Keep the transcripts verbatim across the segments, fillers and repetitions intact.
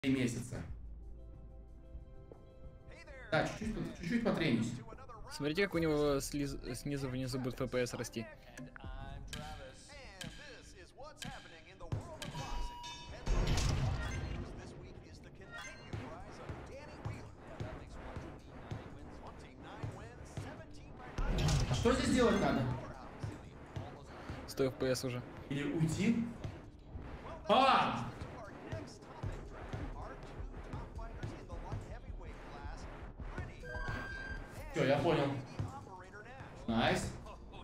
три месяца. Да, чуть-чуть, чуть-чуть потренюсь. Смотрите, как у него слиз... снизу внизу будет эф пи эс расти. А что здесь делать надо? сто эф пи эс уже. Или уйти? А! Все, я понял. Найс.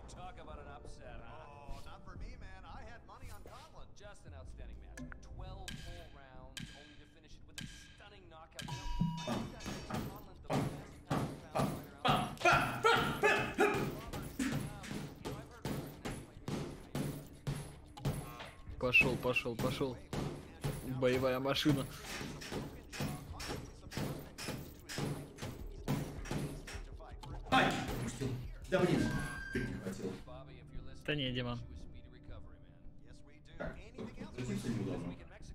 Пошел, пошел, пошел. Боевая машина. Ай! Пустил. Да блин, чуть не хватило. Да не, Диман. Так, крутиться неудобно.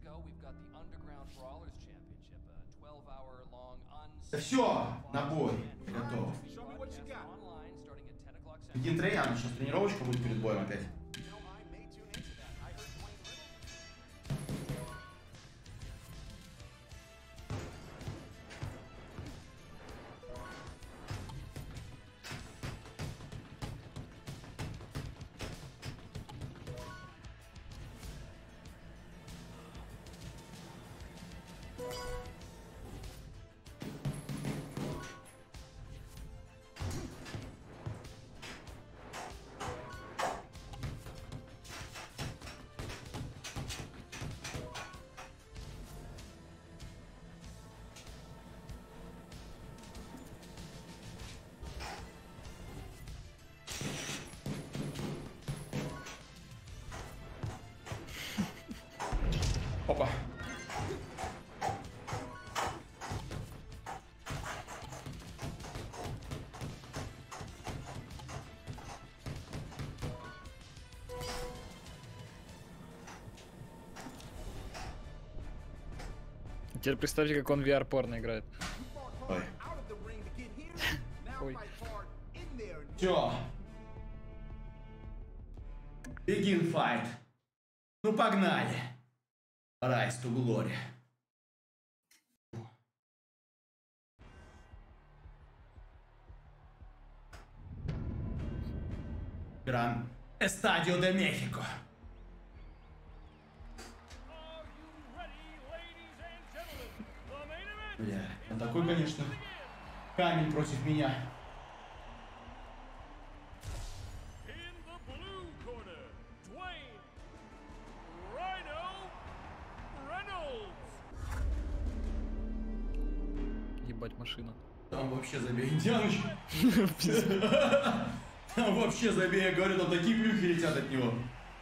Да все, на бой. Готов. Един Троян, сейчас тренировочка будет перед боем опять. Опа. Теперь представьте, как он ви ар-порно играет. Ой. Ой. Все. Begin fight. Ну погнали. Rise to glory. Гран Эстадио де Мехико. Бля, он такой, конечно, камень против меня. Ебать машина. Там вообще забей, Индианыч. Там вообще забей, я говорю, там такие плюхи летят от него.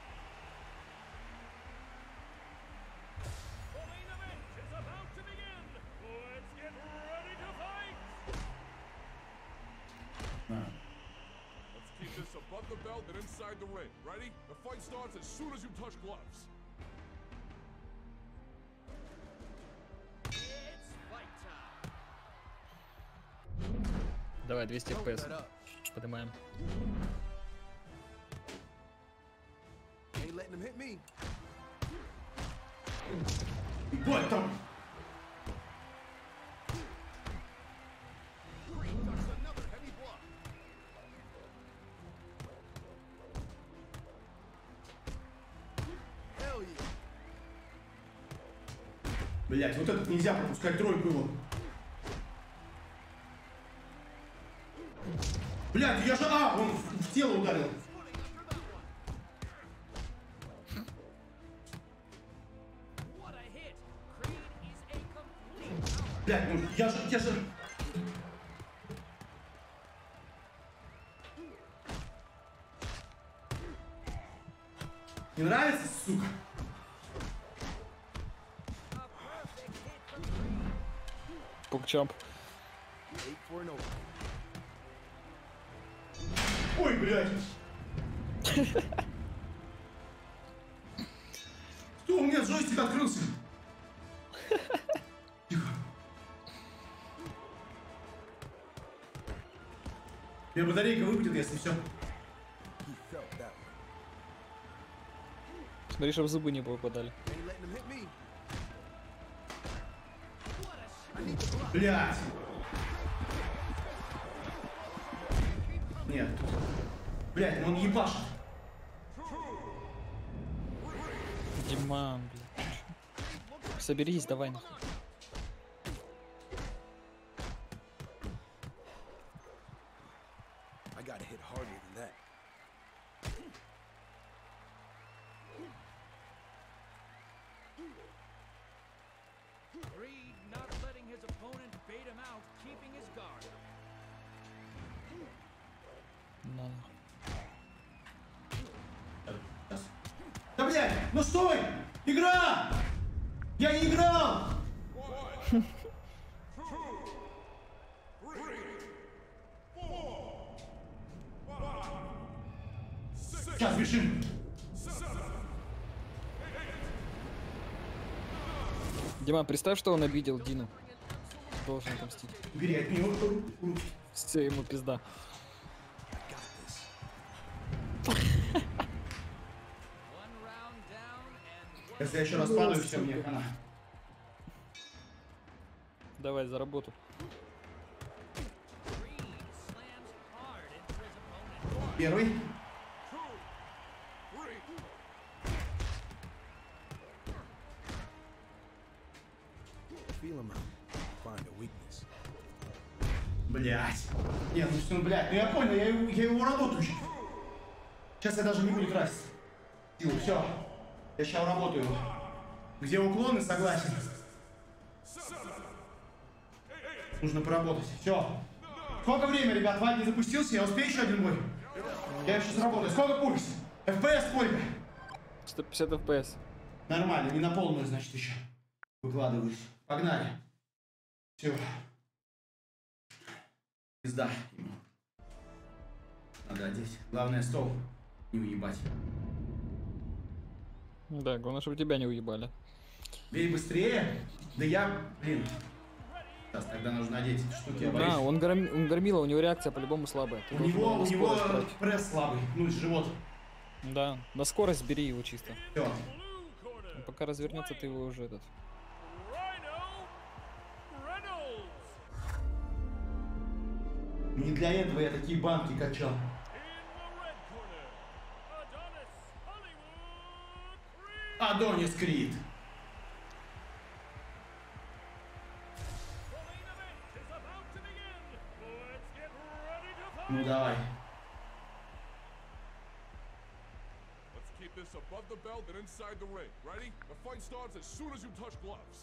Давай, двести эф пи эс. Поднимаем. Вот там. Блять, вот этот нельзя пропускать тройку его. Блядь, я же... А, он в, в тело ударил. Блядь, ну я же... Я же... Не нравится, сука? Пукчамп. Ой, блядь. Что, у меня джойстик открылся? Мне батарейка выпадет, если все. Смотри, чтобы зубы не попадали. Блять! Нет. Блять, ну он ебашит. Диман, блядь. Соберись, давай нахуй. На. Да блять, ну стой! Игра! Я не играл! Сейчас бежим! Диман, представь, что он обидел Дину. Должен отомстить. Бери от него руки. Все, ему пизда. Если я еще раз падаю, все, мне хана. Давай, за работу. Первый. Блять. Нет, ну что, блять, ну я понял, я, его- я его работаю. Сейчас я даже не буду тратить силу, все. Я сейчас работаю. Где уклоны, согласен. Нужно поработать. Все. Сколько времени, ребят? Вайт не запустился, я успею еще один бой? Я еще сработаю. Сколько пульс? эф пи эс сколько? сто пятьдесят эф пи эс. Нормально, не на полную, значит, еще. Выкладываюсь. Погнали. Все. Пизда ему. Надо одеть. Главное, стол не уебать. Да, главное, чтобы тебя не уебали. Бей быстрее. Да я, блин. Сейчас тогда нужно одеть эти штуки. Я Да, боюсь. он, гром... он громила, у него реакция по-любому слабая. Ты У должен него, его у на него скорость брать. пресс слабый. Ну, живот. Да, на скорость бери его чисто. Все. Он пока развернется, ты его уже этот. Не для этого я такие банки качал. Адонис Крид. Ну давай. Let's keep this above the belt and inside the ring. Ready? The fight starts as soon as you touch gloves.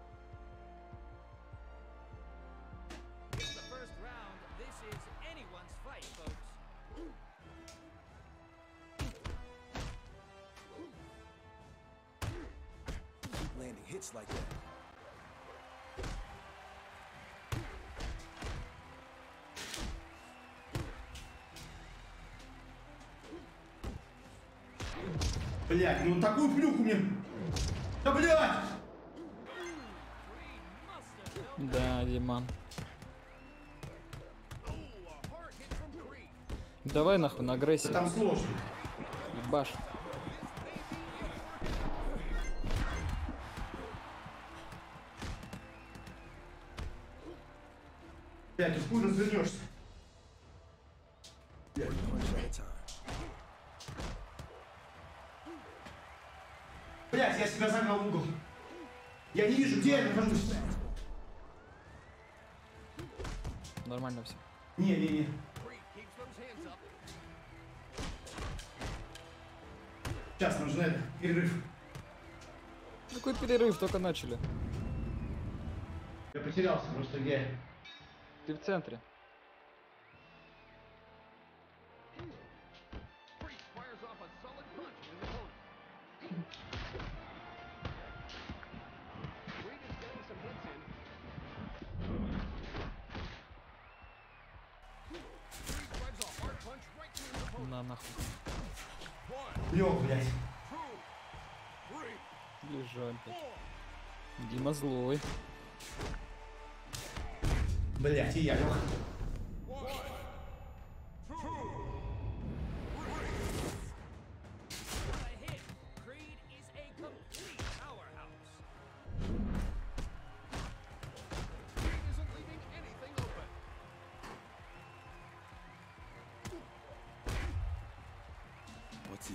It's the first round. This is anyone's fight, folks. Keep landing hits like that. Блять, ну такую плюху мне. Да блять! Да, Диман. Давай нахуй на Да агрессию. там сложно. Ебаш. Блять, ты хуй развернешься. One punch at a time. Блять, я себя загнал в угол. Я не вижу, где я нахожусь. Нормально все. Не-не-не. Сейчас нужно это, перерыв. Какой перерыв, только начали. Я потерялся просто где. Ты в центре. На нахуй. Лег, блять. Лежать. Дима злой. Блять, и я лег.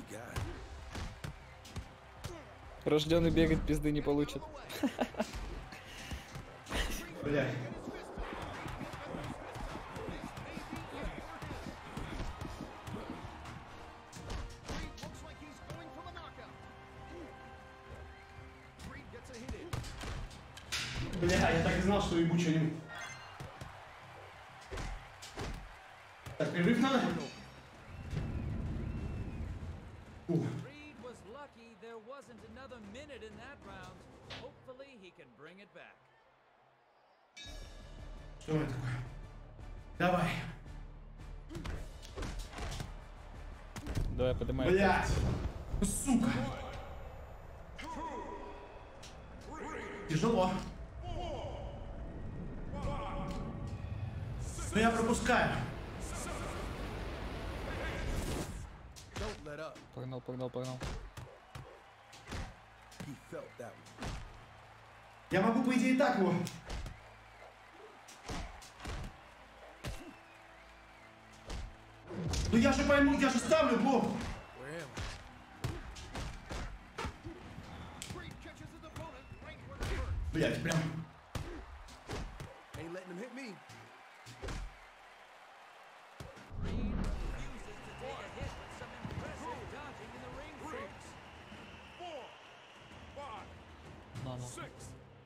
got? Рожденный бегать пизды не получит. Блядь. Looks like he's going for the knockout. Creed gets a hit in. Бля, я так и знал, что ебу что-нибудь. Так, перерыв надо? Ух. Creed was lucky there wasn't another minute in that round. Hopefully he can bring it back. Что это такое? Давай. Давай, поднимай. Блядь. Ну, сука. Тяжело. Но я пропускаю. Don't let up. Погнал, погнал, погнал. He felt that one. Я могу, по идее, так его. Ну я же пойму, я же ставлю блок. Where am I? Creed catches his opponent right where it hurts. Блядь, прям. Ain't letting him hit me. Creed refuses to take a hit with some impressive dodging in the ring, folks. Four, five, На, на. six.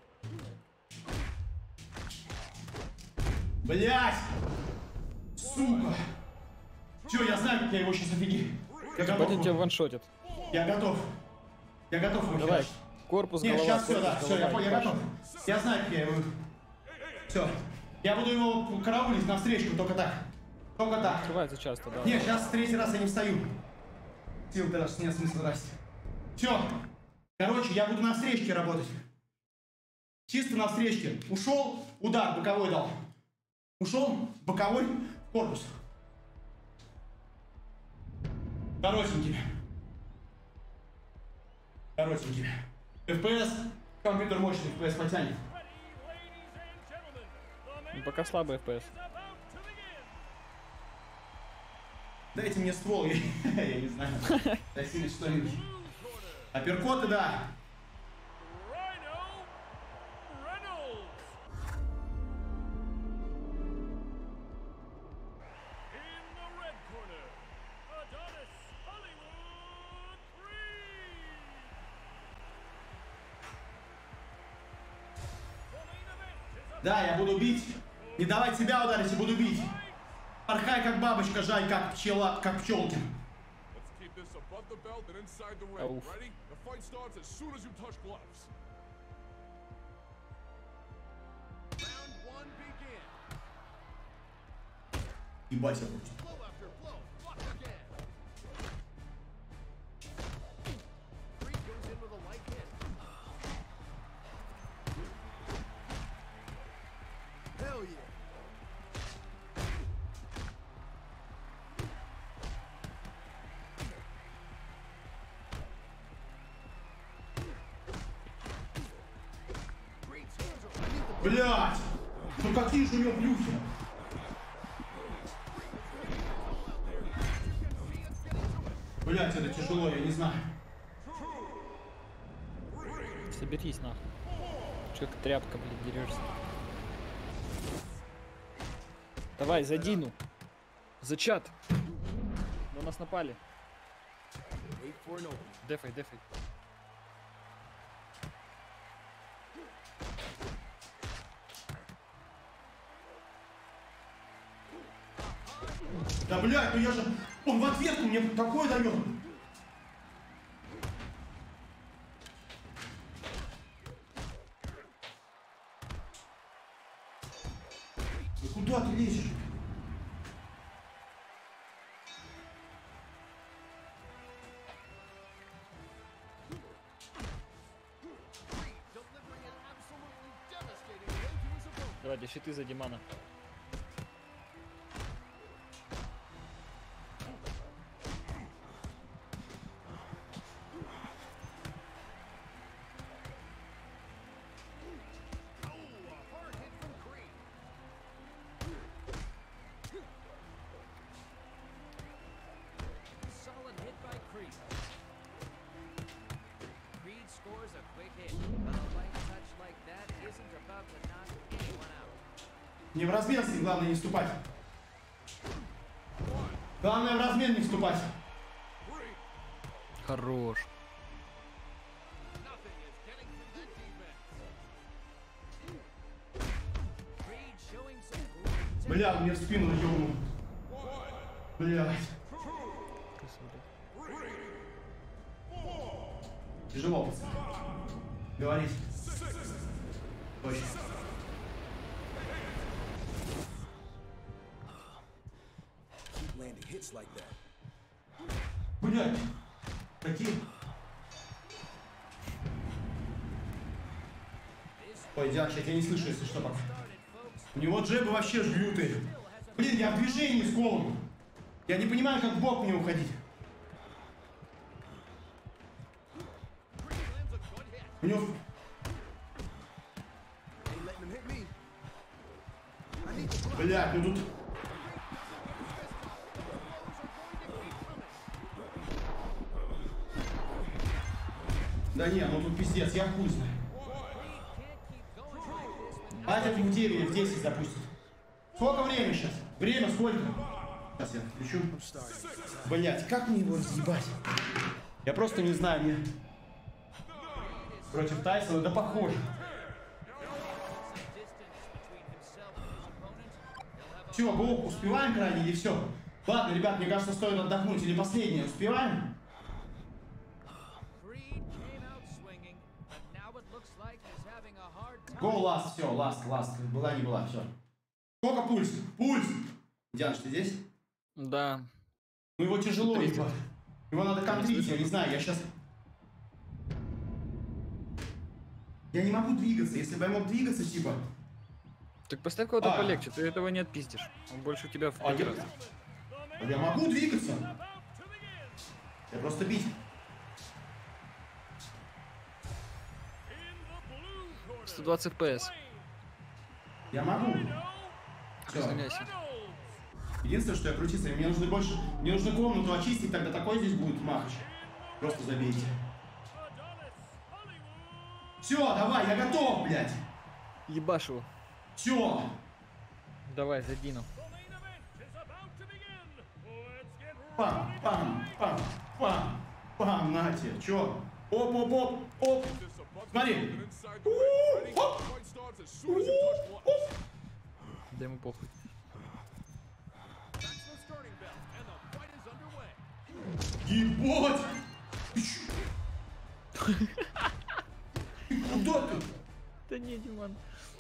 Блядь. Сука. Все, я знаю, как я его сейчас офигею. Я Один тебя готов. ваншотит. Я готов. Я готов его Давай. херачить. Корпус, Не, голова, сейчас все, корпус, да, все, голова, я, понял, я ебашь. готов. Я знаю, как я его... Все. Я буду его караулить навстречу, только так. Только так. Открывается часто, да. Не, сейчас третий раз я не встаю. Сил даже нет смысла драться. Все. Короче, я буду на встречке работать. Чисто на встречке. Ушел, удар боковой дал. Ушел, боковой, корпус. Коротенький. Коротенький. эф пи эс, компьютер мощный, эф пи эс потянет. Ну, пока слабый эф пи эс. Дайте мне ствол, я, я не знаю. Дайте что-нибудь. Апперкоты, да. Да, я буду бить. Не давать себя ударить, я буду бить. Порхай, как бабочка, жай, как пчела, как пчелки. Let's keep this above the belt and inside the ring. Oof. Ready? The fight starts as soon as you touch gloves. Round one begin. Ебать, я просто. Blow after blow. Blocked again. Creed goes in with a light hit. Hell yeah. Creed's hands are underneath the Блять! Ну какие же у него плюхи? Блять, это тяжело, я не знаю. Соберись, нахуй. Че как тряпка, блин, дерешься. Давай, за Дину. За чат. На нас напали. Wait for an opening. Дефай, дефай. Да блять, ну я же... Он в ответку мне такое дает. Ну куда ты лезешь? delivering an absolutely devastating blow to his opponent. Давай, держи ты за Димана. Oh, a hard hit from Creed. Solid hit by Creed. about to knock anyone out. Не в размен с ним, главное не вступать. Главное в размен не вступать. Хорош. Nothing is getting through that defense. Creed showing some great Бля, мне в спину ёбнул. Блядь. Тяжело, пацаны. Говорить. Точно. Keep landing hits like that. Блядь. Какие? Ой, Диан, я тебя не слышу, если что, пока. У него джебы вообще ж лютые. Блин, я в движении скован. Я не понимаю, как в бок мне уходить. У него... Ain't letting him hit me. I need to block. Блядь, ну тут... Да не, ну тут пиздец, я хуй знаю. Батя в девять или в десять запустит. Сколько время сейчас? Время сколько? Сейчас я включу. Блять, как мне его разъебать? Я просто не знаю, мне... Против Тайсона, да похоже. Все, го, успеваем крайне или все? Ладно, ребят, мне кажется, стоит отдохнуть. Или последнее, успеваем? Го, ласт, все, ласт, ласт. Была, не была, все. Сколько пульс? Пульс! Диан, ты здесь? Да. Ну его тяжело, тридцать. ебать. Его надо контрить, я не знаю, я сейчас... Я не могу двигаться, если бы я мог двигаться, типа... Так поставь кого-то А. полегче, ты этого не отпиздишь. Он больше тебя в А пять я... раз. я могу двигаться. Я просто бить. сто двадцать эф пи эс. Я могу. Все. Извиняйся. Единственное, что я крутиться, мне нужно больше... Мне нужно комнату очистить, тогда такой здесь будет махач. Просто забейте. Все, давай, я готов, блядь. Ебашь его. Все. Давай, за Дину. Пам, пам, пам, пам, пам, на тебе. Че? Оп, оп, оп, оп. This above the Смотри. belt and inside the ring. Ready? The fight starts as soon as you touch gloves. Да ему похуй. That's the starting bell, and the fight is underway. Ебать! Ты чё? Ты куда ты? Да не, Диман.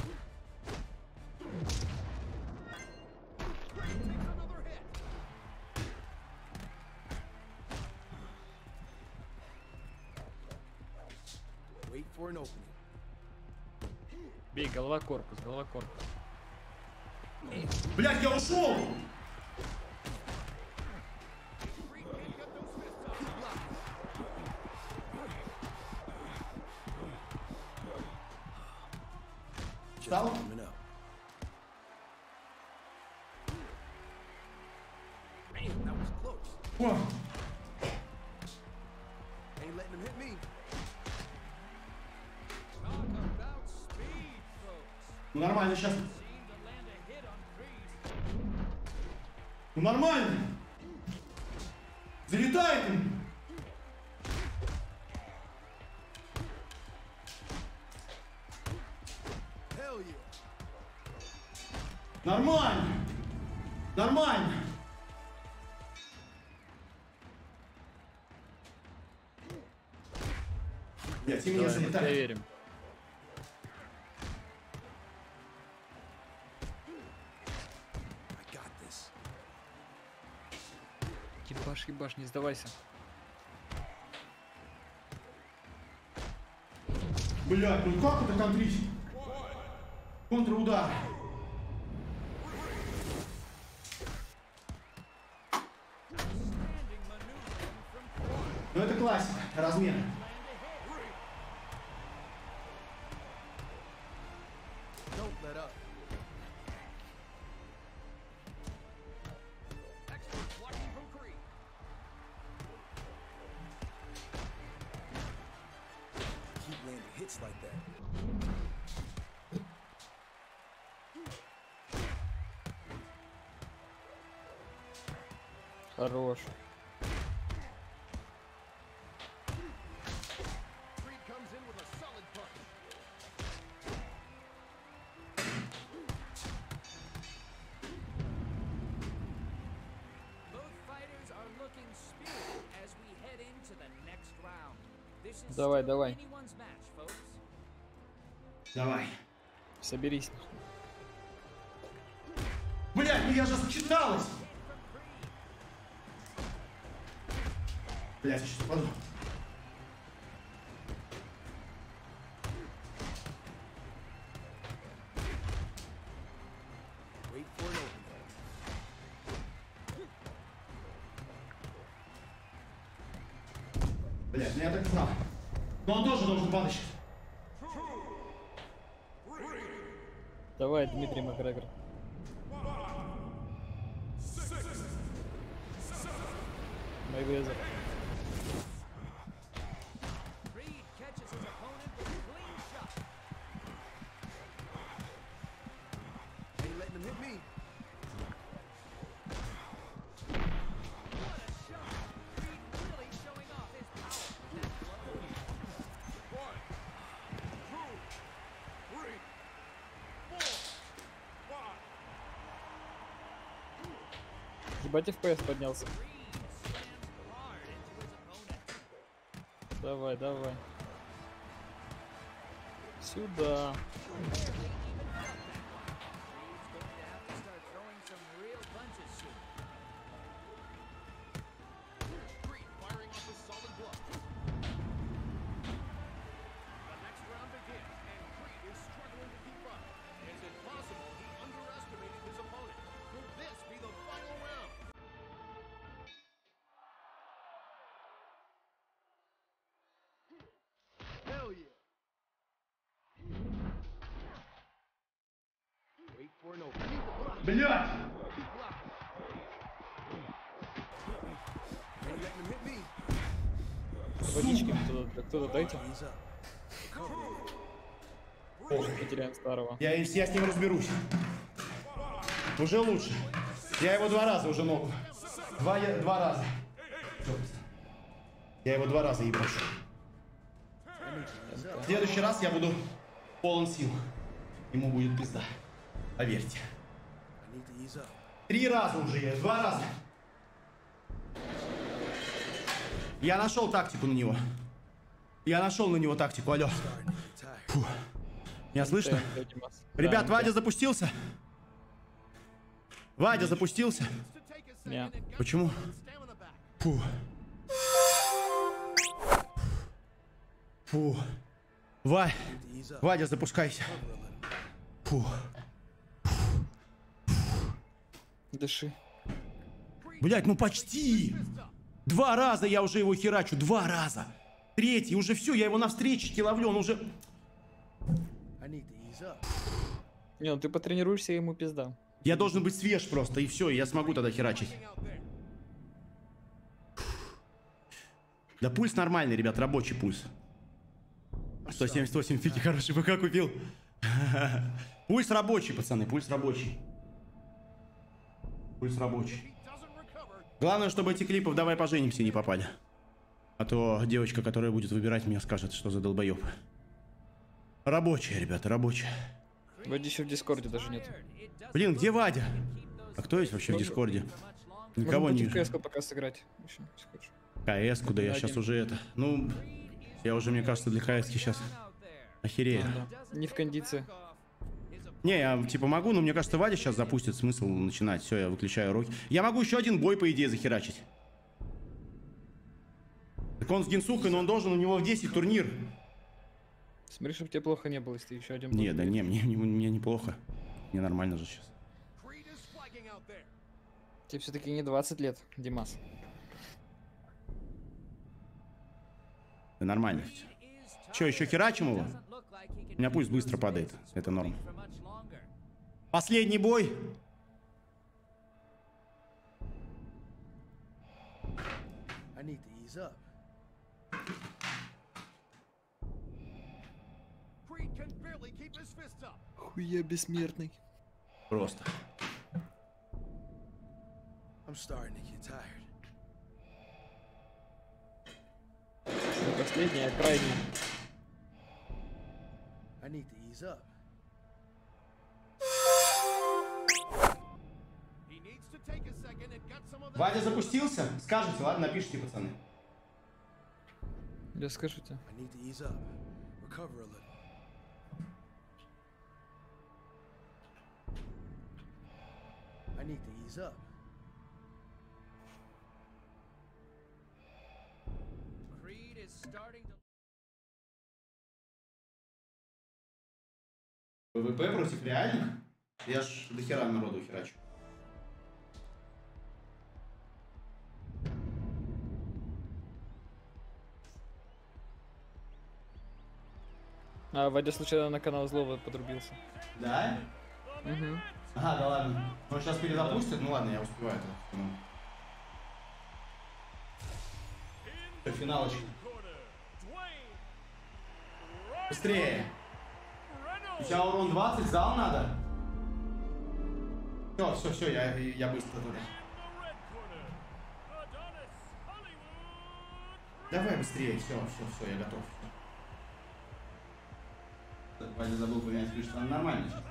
Another hit. Wait for an opening. Бей, голова корпус, голова корпус. Блядь, я ушел! Встал? Coming up. Damn, that was close. О, Ain't letting him hit me. Talk about speed, folks. ну нормально сейчас. Seemed to land a hit on Creed. Ну нормально. Залетает он. Hell yeah. Нормально. Нормально. Блядь, и мне Давай, залетает. проверим. I got this. Ебашь, ебашь, не сдавайся. Блядь, ну как это контрить? Контрудар. Standing maneuvering from Creed. Ну это классика, размер. Don't let up. Expert blocking from Creed. Keep landing hits like that. Хорош. Creed comes in with a solid punch. Both fighters are looking spirited as we head into the next round. This is Давай, still давай. anyone's match, folks. Давай. Соберись. Блядь, ну я же считалась! Блядь, сейчас упаду. Wait for an open. Блядь, ну я так знал. Но он тоже должен падать сейчас. Давай, Дмитрий Макгрегор. Майвезер. Creed catches his opponent with a clean shot. Ain't letting him hit me. What a shot! Creed really showing off his power with that blow. One, two, three, four, five. Ебать, эф пи эс поднялся. Creed slams hard into his opponent. Давай, давай. Сюда. Creed's going to have to start throwing some real punches soon. Creed firing off a solid blow. The next round begins, and Creed is struggling to keep up. Is it possible he underestimated his opponent? Could this be the final round? Hell yeah! Wait for an open. Need the block. Блядь! Keep blocking. Ain't letting him hit me. Водички кто-то, кто-то дайте. He's up. Потеряем старого. Я, я с ним разберусь. Уже лучше. Я его два раза уже ногу. Два, я- два раза. Я его два раза ебашу. В следующий раз я буду полон сил. Ему будет пизда. Поверьте. I need to ease up. Три раза уже я, два раза. Я нашел тактику на него. Я нашел на него тактику, алло. Starting to get tired. Фу. Меня слышно? Да, Димас. Ребят, Да, Вадя запустился? Вадя запустился? To take a second Не. and get Почему? stamina back. Фу. Фу. Ва... To ease up. Вадя, запускайся. Фу. Дыши. Блять, ну почти. Два раза я уже его херачу. Два раза. Третий, уже все, я его на встречке ловлю, он уже... I need to ease up. Не, ну ты потренируешься, ему пизда. Я должен быть свеж просто, и все, я смогу тогда херачить. Out there. Да пульс нормальный, ребят, рабочий пульс. сто семьдесят восемь фики хороший ПК купил. Пульс рабочий, пацаны, пульс рабочий. Пульс рабочий. Doesn't recover. Главное, чтобы эти клипы в «Давай поженимся» не попали. А то девочка, которая будет выбирать меня, скажет, что за долбоеб. Рабочая, ребята, рабочая. Вадя еще в Дискорде даже нет. Блин, где Вадя? А кто есть вообще в Дискорде? Никого не Можем вижу. в КС пока сыграть. Еще, если хочешь. КС, куда я Один. сейчас уже это... Ну, я уже, мне кажется, для КС сейчас охерею. Да. Не в кондиции. Не, я типа могу, но мне кажется, Вадя сейчас запустит, смысл начинать. Все, я выключаю руки. Я могу еще один бой, по идее, захерачить. Так он с Гинсухой, но он должен, у него в десять турнир. Смотри, чтобы тебе плохо не было, если ты еще один Не, бой. да не, мне, мне, мне неплохо. Мне нормально же сейчас. Creed is flagging out there. Тебе все-таки не двадцать лет, Димас. Да нормально все. Че, еще херачим его? У меня пульс быстро падает. Это норм. Последний бой. I need to ease up. Creed can barely keep his fists up. Хуя бессмертный. Просто. I'm starting to get tired. Последняя, крайняя. I need to ease up. He needs to take a second and get some of that. Вадя запустился? Скажите, ладно, напишите, пацаны. Я скажу тебе. I need to ease up. Recover a little. I need to ease up. Creed is starting to. ПВП против реальных? Я ж до хера народу херачу. А, Вадя случайно на канал Злого подрубился. Да? Угу. Ага, да ладно. Он сейчас перезапустит, ну ладно, я успеваю это. Ну. Финалочка. Быстрее. У тебя урон двадцать, зал надо? Все, все, все, я, я быстро туда. Давай быстрее, все, все, все, я готов. Вадя забыл поменять ключ, что нормально сейчас.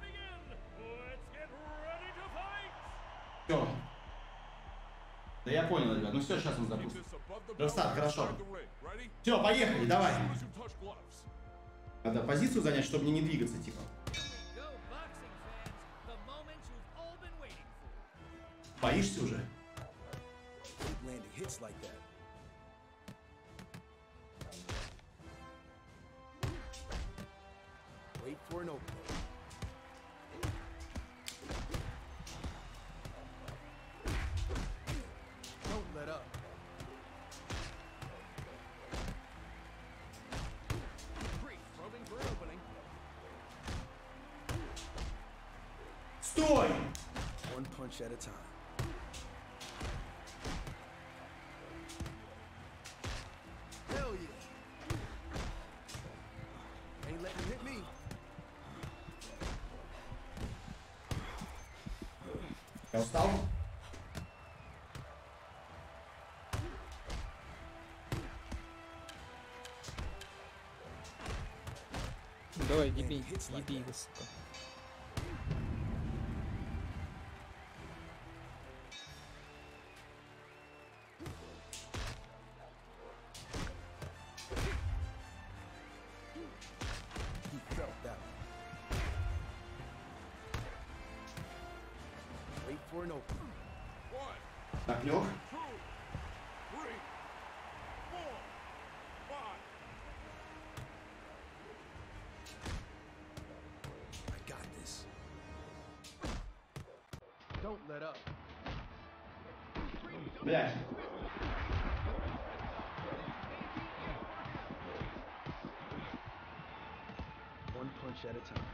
Все. Да я понял, ребят. Ну все, сейчас он запустит. Достат, хорошо. Все, поехали, давай. Надо позицию занять, чтобы мне не двигаться, типа. Боишься уже? Wait for an opening. Don't let up. Creed probing for an opening. Стой! One punch at a time. Hell yeah. Ain't letting him hit me. Я устал? Давай, не бей, не бей его, сука. He felt that one. Wait for an opening. One, Так, лег. two, three, four, five. I got this. Don't let up. Блядь. One punch at a time.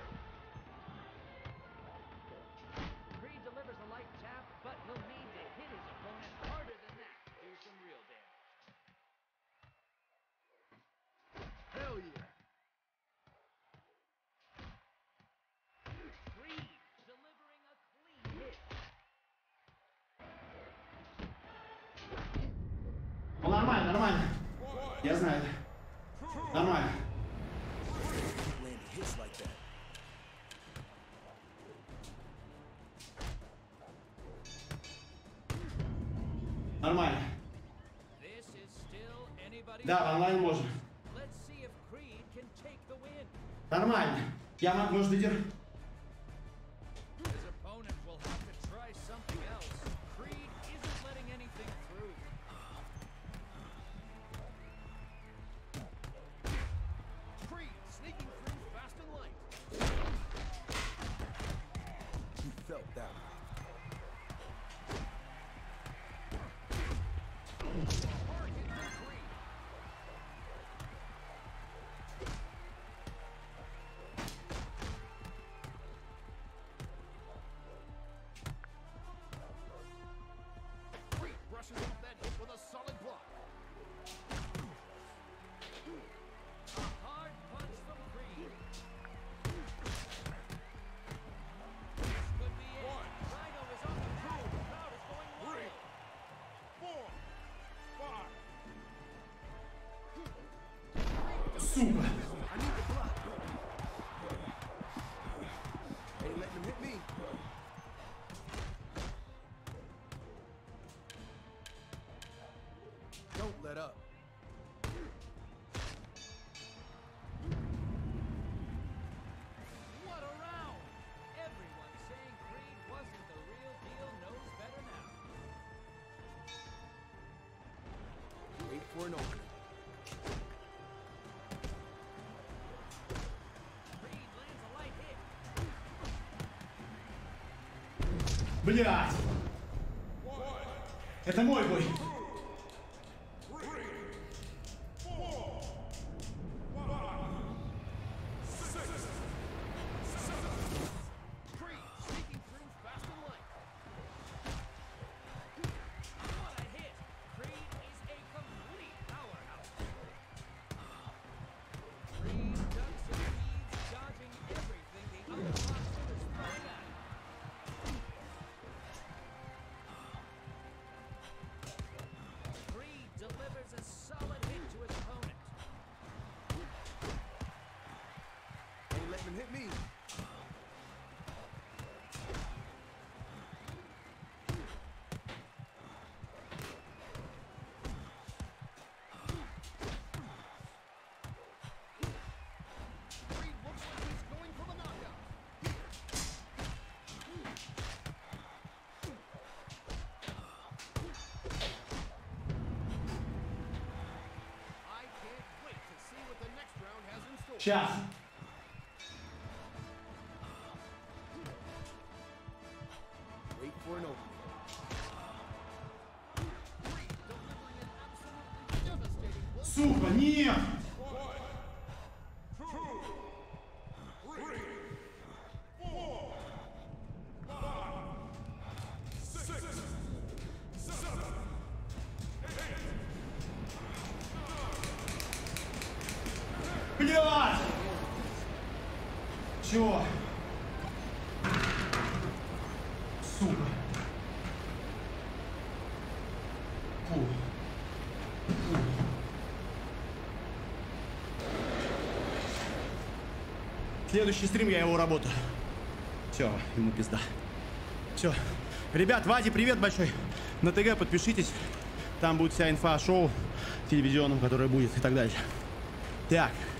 Creed delivers a light jab, but he'll need to hit his opponent harder than that to do some real damage. Hell yeah. Creed delivering a clean hit. Ну нормально, нормально. Я знаю. Нормально. Landing hits like that. Нормально. This is still anybody's. Да, онлайн можно. Let's see if Creed can take the win. Нормально. Я могу, может, додержать. His opponent will have to try something else. Creed isn't letting anything through. Creed sneaking through fast and light. He felt that one. Hard hit from Creed. сука. Ain't letting him hit me. Don't let up. What a round! Everyone saying Creed wasn't the real deal knows better now. Wait for an opening. Creed lands a light hit. Блядь. Это мой бой. Creed sneaking through fast and light. What a hit! Creed is a complete powerhouse. Creed ducks and weaves, dodging everything the other monster is throwing at him. Creed delivers a solid hit to his opponent. Ain't letting him hit me. Creed looks like he's going for the knockout. I can't wait to see what the next round has in store. Сейчас. Wait for an opening. Creed delivering an absolutely devastating blow. Сука, нет. Блядь. Чё? Сука. Фу. Фу. Следующий стрим я его работаю. Все, ему пизда. Все. Ребят, Ваде привет большой. На ТГ подпишитесь. Там будет вся инфа о шоу телевизионном, которое будет и так далее. Так.